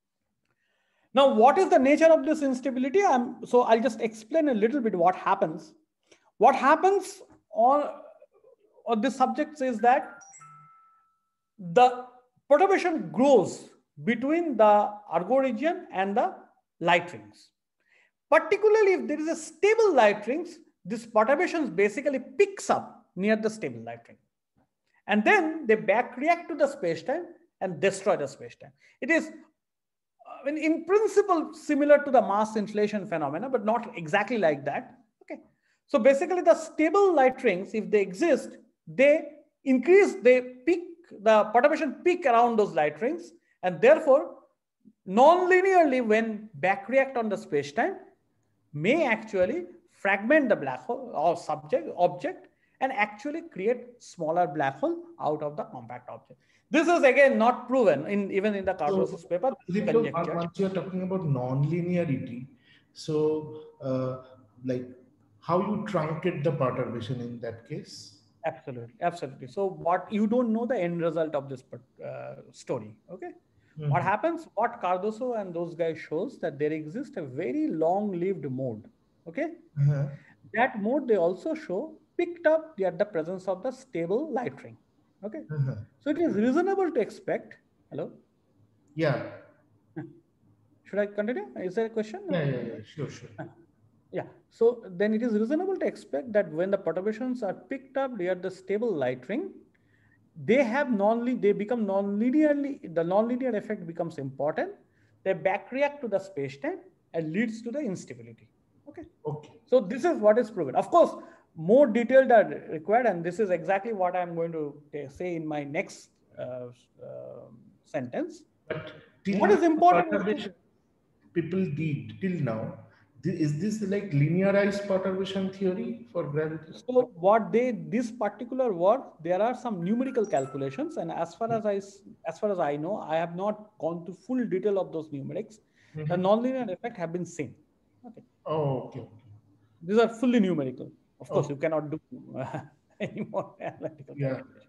Now, what is the nature of this instability? I'm, so I'll just explain a little bit what happens. What happens on, on this subject is that the perturbation grows between the ergo region and the light rings. Particularly if there is a stable light rings, this perturbation basically picks up near the stable light ring. And then they back react to the spacetime and destroy the spacetime. It is I mean, in principle similar to the mass inflation phenomena, but not exactly like that. Okay. So basically the stable light rings, if they exist, they increase, they peak, the perturbation peak around those light rings, and therefore non-linearly when back react on the spacetime may actually fragment the black hole or subject object and actually create smaller black hole out of the compact object. This is again not proven in even in the Cardoso's so, paper. Once you're talking about non-linearity, so uh, like how you truncate the perturbation in that case? Absolutely, absolutely. So what you don't know the end result of this uh, story. Okay, mm-hmm. What happens? What Cardoso and those guys shows that there exists a very long-lived mode. Okay, uh-huh. That mode they also show picked up at the presence of the stable light ring. Okay, uh-huh. So it is reasonable to expect. Hello. Yeah. Should I continue? Is there a question? Yeah, yeah, yeah. Sure, sure. Yeah. So then it is reasonable to expect that when the perturbations are picked up near the stable light ring, they have non they become non-linearly, the non-linear effect becomes important. They back react to the space-time and leads to the instability. Okay. Okay. So this is what is proven. Of course, more detailed are required, and this is exactly what I'm going to say in my next uh, uh, sentence. But what is important is to, people did till now. Is this like linearized perturbation theory for gravity? So what they, this particular work, there are some numerical calculations, and as far as I, as far as I know, I have not gone to full detail of those numerics. Mm-hmm. The nonlinear effect have been seen. Okay. Oh, okay. These are fully numerical. Of course, oh. you cannot do uh, any more analytical yeah. calculation.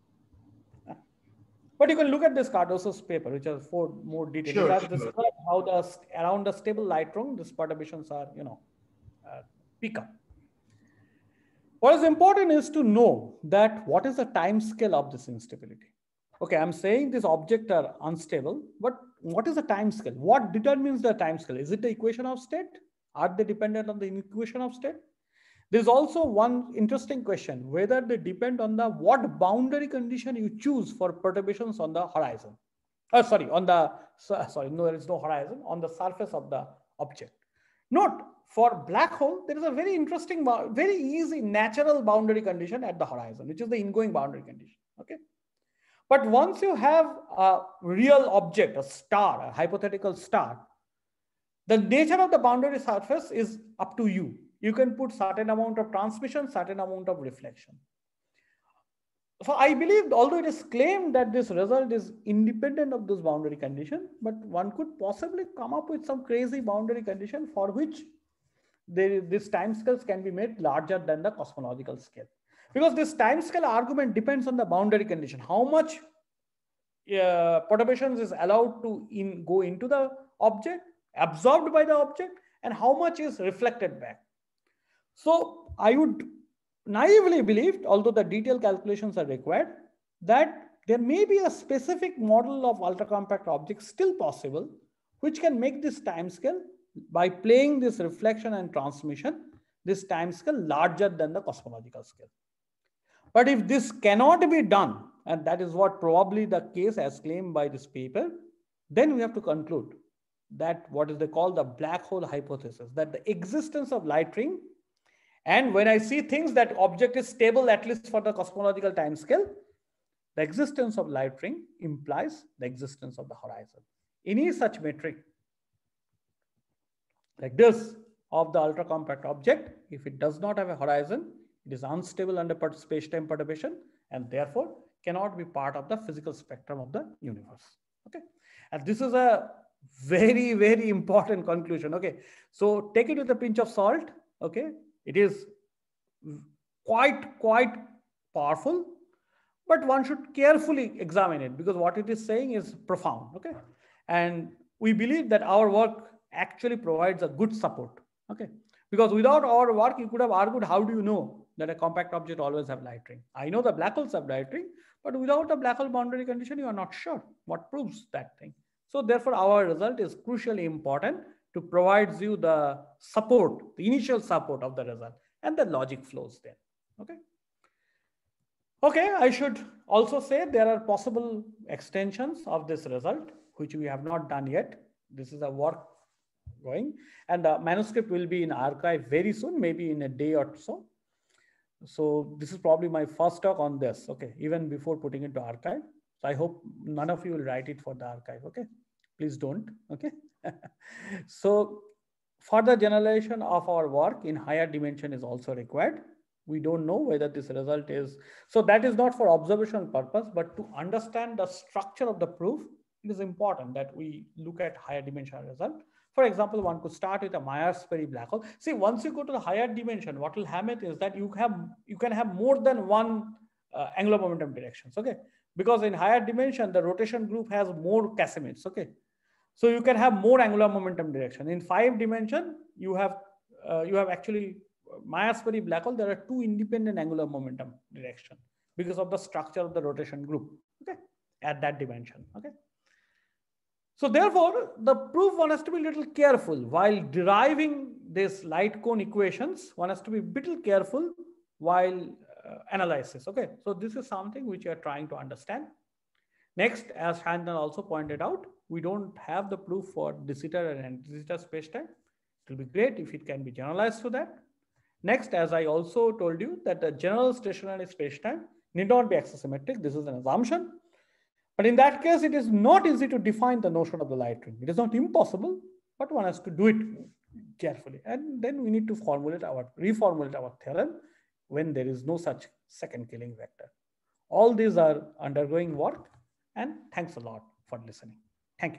But you can look at this Cardoso's paper, which has four more details. Sure, that sure. describe how the around the stable light ring, these perturbations are, you know, uh, pick up. What is important is to know that what is the time scale of this instability. Okay, I'm saying these objects are unstable, but what is the time scale? What determines the time scale? Is it the equation of state? Are they dependent on the equation of state? There's also one interesting question, whether they depend on the what boundary condition you choose for perturbations on the horizon. Oh, sorry, on the, sorry, no, there is no horizon, on the surface of the object. Note, for black hole, there is a very interesting, very easy natural boundary condition at the horizon, which is the ingoing boundary condition, okay? But once you have a real object, a star, a hypothetical star, the nature of the boundary surface is up to you. You can put certain amount of transmission, certain amount of reflection. So I believe, although it is claimed that this result is independent of this boundary condition, but one could possibly come up with some crazy boundary condition for which they, this time scales can be made larger than the cosmological scale. Because this time scale argument depends on the boundary condition. How much uh, perturbations is allowed to in, go into the object, absorbed by the object, and how much is reflected back. So I would naively believe, although the detailed calculations are required, that there may be a specific model of ultra-compact objects still possible, which can make this time scale, by playing this reflection and transmission, this time scale larger than the cosmological scale. But if this cannot be done, and that is what probably the case as claimed by this paper, then we have to conclude that what is they call the black hole hypothesis, that the existence of light ring, and when I see things that object is stable, at least for the cosmological time scale, the existence of light ring implies the existence of the horizon. Any such metric like this of the ultra compact object, if it does not have a horizon, it is unstable under space-time perturbation and therefore cannot be part of the physical spectrum of the universe. Okay, and this is a very, very important conclusion. Okay, so take it with a pinch of salt. Okay, it is quite, quite powerful, but one should carefully examine it because what it is saying is profound. Okay, and we believe that our work actually provides a good support. Okay, because without our work, you could have argued, how do you know that a compact object always have light ring? I know the black holes have light ring, but without a black hole boundary condition, you are not sure what proves that thing. So therefore, our result is crucially important to provide you the support, the initial support of the result, and the logic flows there. Okay. Okay, I should also say there are possible extensions of this result, which we have not done yet. This is a work going, and the manuscript will be in archive very soon, maybe in a day or so. So this is probably my first talk on this, okay, even before putting it to archive. So I hope none of you will write it for the archive, okay? Please don't, okay? So further generalization of our work in higher dimension is also required. We don't know whether this result is, so that is not for observational purpose, but to understand the structure of the proof, it is important that we look at higher dimensional result. For example, one could start with a Myers-Berry black hole. See, once you go to the higher dimension, what will happen is that you have you can have more than one uh, angular momentum directions, okay? Because in higher dimension, the rotation group has more Casimirs, okay? So you can have more angular momentum direction. In five dimension, you have uh, you have actually Myers-Berry black hole. There are two independent angular momentum direction because of the structure of the rotation group, okay? At that dimension, okay? So therefore, the proof one has to be a little careful while deriving this light cone equations. One has to be a little careful while uh, analysis. Okay, so this is something which we are trying to understand. Next, as Shannon also pointed out, we don't have the proof for de Sitter and de Sitter spacetime. It will be great if it can be generalized to that. Next, as I also told you, that the general stationary spacetime need not be axisymmetric. This is an assumption. But in that case, it is not easy to define the notion of the light ring. It is not impossible, but one has to do it carefully. And then we need to formulate our, reformulate our theorem when there is no such second killing vector. All these are undergoing work, and thanks a lot for listening. Thank you.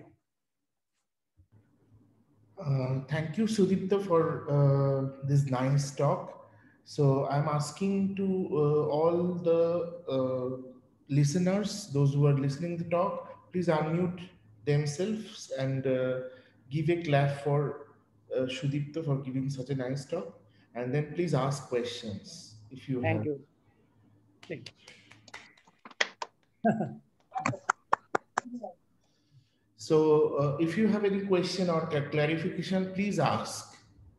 Uh, thank you, Sudipta, for uh, this nice talk. So I'm asking to uh, all the uh, listeners, those who are listening to the talk, please unmute themselves and uh, give a clap for uh, Sudipta for giving such a nice talk. And then please ask questions if you Thank have. you. Thank you. So uh, if you have any question or clarification, please ask.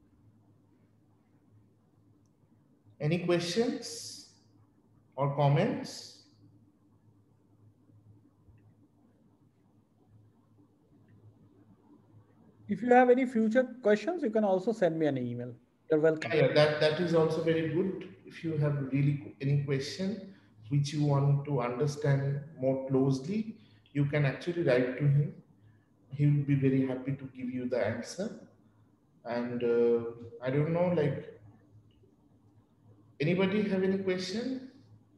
Any questions or comments? If you have any future questions, you can also send me an email. You're welcome. Yeah, that, that is also very good. If you have really any question which you want to understand more closely, you can actually write to him. He will be very happy to give you the answer. And uh, I don't know, like, anybody have any question?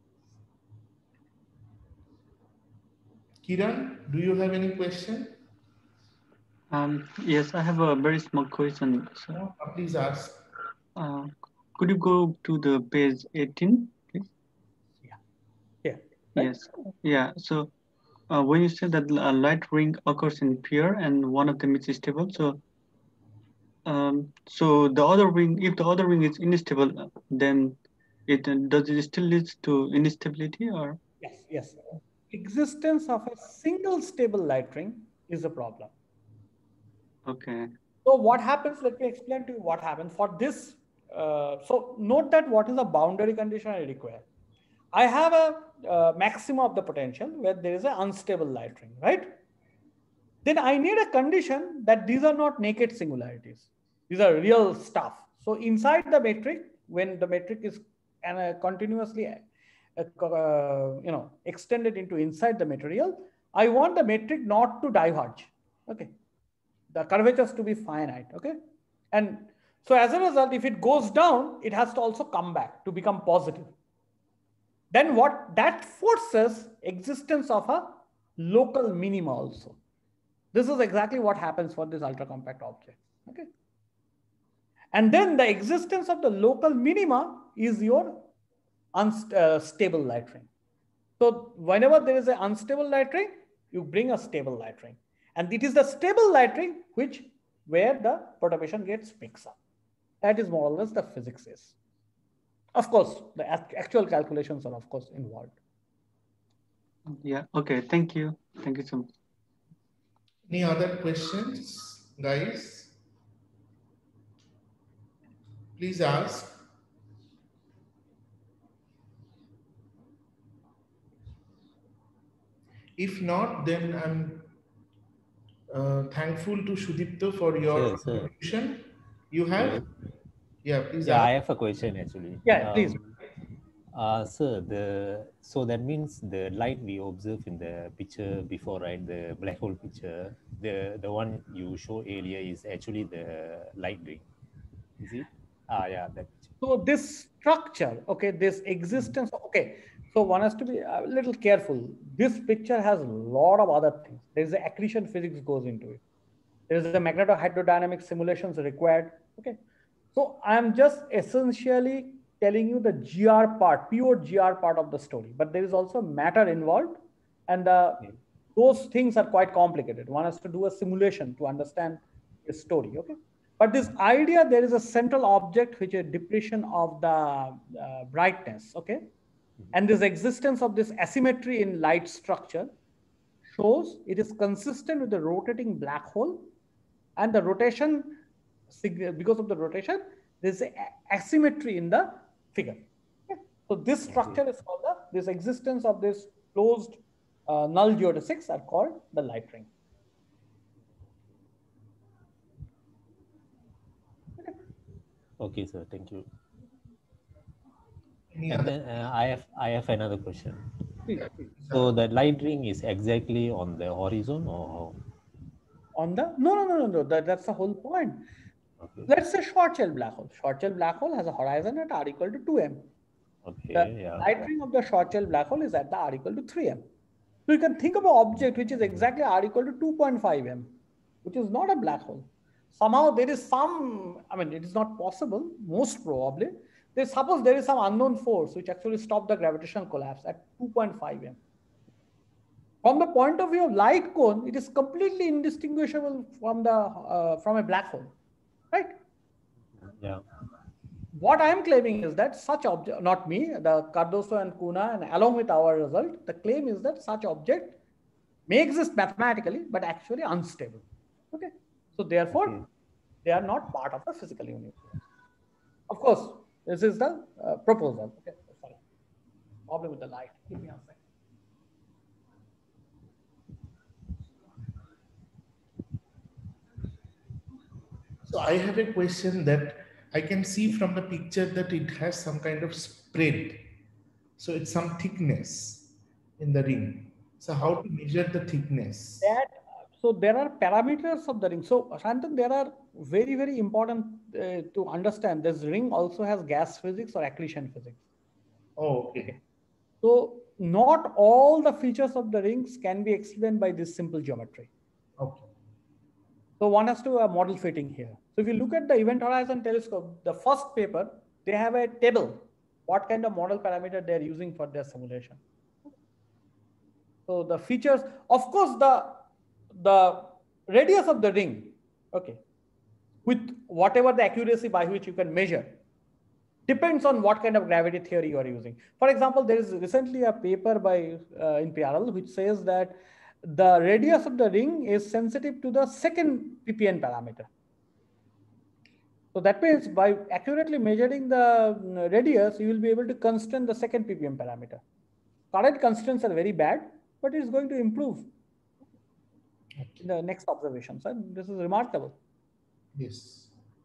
Kiran, do you have any question? Um, yes, I have a very small question, sir. No, please ask. Uh, could you go to the page eighteen, please? Yeah. Yeah. Right? Yes. Yeah. So uh, when you said that a light ring occurs in pair and one of them is stable, so um, so the other ring, if the other ring is unstable, then it does it still leads to instability or? Yes. Yes. Existence of a single stable light ring is a problem. Okay. So what happens? Let me explain to you what happens for this. Uh, so note that what is the boundary condition I require. I have a uh, maximum of the potential where there is an unstable light ring, right? Then I need a condition that these are not naked singularities. These are real stuff. So inside the metric, when the metric is uh, continuously uh, uh, you know, extended into inside the material, I want the metric not to diverge. Okay. The curvatures to be finite. Okay. And so as a result, if it goes down, it has to also come back to become positive. Then what that forces existence of a local minima also. This is exactly what happens for this ultra compact object. Okay. And then the existence of the local minima is your unstable uh, light ring. So whenever there is an unstable light ring, you bring a stable light ring. And it is the stable light ring which where the perturbation gets mixed up. That is more or less the physics is. Of course, the actual calculations are of course involved. Yeah. Okay. Thank you. Thank you so much. Any other questions, guys? Please ask. If not, then I'm uh, thankful to Sudipta for your sir, contribution. Sir. You have? Hello? Yeah, please yeah, ask. I have a question actually. Yeah, um, please. Uh, sir, the so that means the light we observe in the picture before, right? The black hole picture, the the one you showed earlier is actually the light ring. Is it? Ah, yeah, that. So this structure, okay, this existence, okay. So one has to be a little careful. This picture has a lot of other things. There is the accretion physics goes into it. There is the magnetohydrodynamic simulations required. Okay. So I'm just essentially telling you the G R part, pure G R part of the story, but there is also matter involved, and uh, okay. Those things are quite complicated. One has to do a simulation to understand the story. Okay. But this idea, there is a central object which is depression of the uh, brightness. Okay. Mm-hmm. And this existence of this asymmetry in light structure shows it is consistent with the rotating black hole, and the rotation, because of the rotation, there's an asymmetry in the figure. Okay. So this structure is called the, this existence of this closed uh, null geodesics are called the light ring. Okay, sir. Thank you. Any And other? then uh, I have I have another question. Please, please. So the light ring is exactly on the horizon, or On the no no no no no that, that's the whole point. okay. Let's say short shell black hole. Short shell black hole has a horizon at r equal to two m. Okay, The yeah. light ring of the short shell black hole is at the r equal to three m. So you can think of an object which is exactly r equal to two point five m, which is not a black hole. Somehow there is some, I mean, it is not possible, most probably. They suppose there is some unknown force which actually stopped the gravitational collapse at two point five m. From the point of view of light cone, it is completely indistinguishable from the uh, from a black hole, right? Yeah. What I am claiming is that such object, not me, the Cardoso and Kuna, and along with our result, the claim is that such object may exist mathematically, but actually unstable. Okay, so therefore, okay, they are not part of the physical universe. Of course, this is the uh, proposal. Okay, sorry, problem with the light. Give me a second. So I have a question that I can see from the picture that it has some kind of spread. So it's some thickness in the ring. So how to measure the thickness? That, so there are parameters of the ring. So Shantan, there are very, very important uh, to understand. This ring also has gas physics or accretion physics. Oh, okay. So not all the features of the rings can be explained by this simple geometry. Okay. So one has to uh, model fitting here. So if you look at the Event Horizon Telescope, the first paper, they have a table, what kind of model parameter they're using for their simulation. So the features, of course, the, the radius of the ring, okay, with whatever the accuracy by which you can measure, depends on what kind of gravity theory you are using. For example, there is recently a paper by uh, in P R L which says that the radius of the ring is sensitive to the second P P N parameter. So that means by accurately measuring the radius, you will be able to constrain the second P P M parameter. Current constraints are very bad, but it's going to improve in the next observations. And this is remarkable. Yes.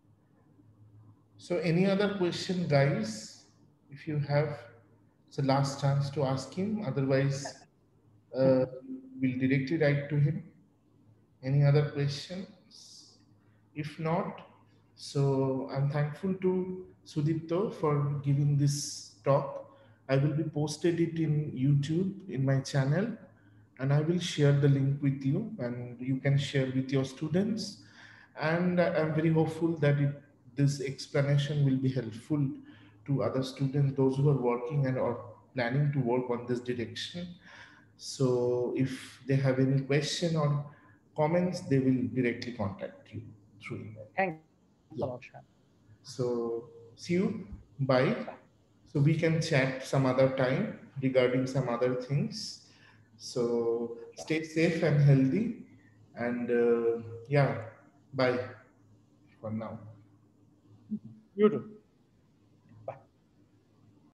So any other question, guys? If you have, it's the last chance to ask him. Otherwise, uh, we'll directly write to him. Any other questions? If not, so I'm thankful to Sudipto for giving this talk. I will be posted it in YouTube in my channel, and I will share the link with you, and you can share with your students. And I'm very hopeful that it, this explanation will be helpful to other students, those who are working and are planning to work on this direction. So if they have any question or comments, they will directly contact you through email. Thank you Yeah. so much. So see you. Bye. So we can chat some other time regarding some other things. So stay safe and healthy. And uh, yeah, bye for now. You too.